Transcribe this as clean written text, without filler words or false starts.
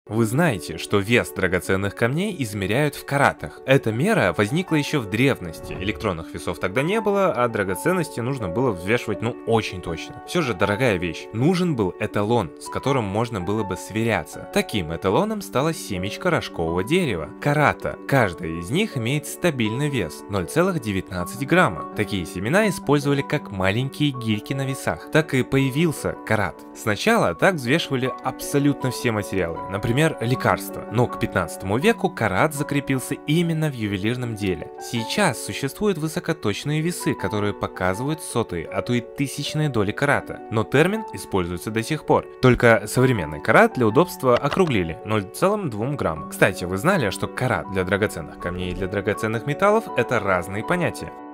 Вы знаете, что вес драгоценных камней измеряют в каратах. Эта мера возникла еще в древности. Электронных весов тогда не было, а драгоценности нужно было взвешивать очень точно. Все же дорогая вещь. Нужен был эталон, с которым можно было бы сверяться. Таким эталоном стала семечко рожкового дерева. Карата. Каждая из них имеет стабильный вес 0,19 грамма. Такие семена использовали как маленькие гирьки на весах. Так и появился карат. Сначала так взвешивали абсолютно все материалы. Например, лекарства. Но к 15 веку карат закрепился именно в ювелирном деле. Сейчас существуют высокоточные весы, которые показывают сотые, а то и тысячные доли карата. Но термин используется до сих пор. Только современный карат для удобства округлили 0,2 грамма. Кстати, вы знали, что карат для драгоценных камней и для драгоценных металлов это разные понятия?